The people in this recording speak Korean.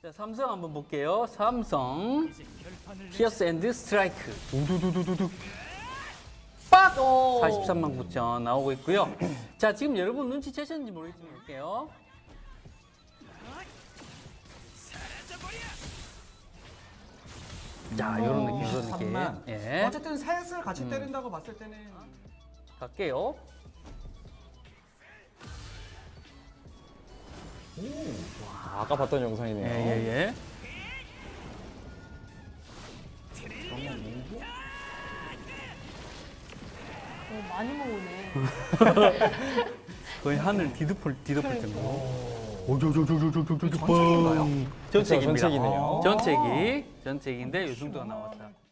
자, 삼성 한번 볼게요. 삼성 피어스 앤드 스트라이크. 우두두두두두. 빡! 43만 9천 나오고 있고요. 자, 지금 여러분 눈치채셨는지 모르겠지만 볼게요. 자, 이런 느낌, 이런 느낌. 3만. 예. 어쨌든 셋을 같이 때린다고 봤을 때는 갈게요. 아까 봤던 영상이네요. 예. 많이 먹으네. 거의 하늘 뒤덮을 정도로. 전책인가요? 전책입니다. 전책이네요. 전책인데 이 정도가 나왔다.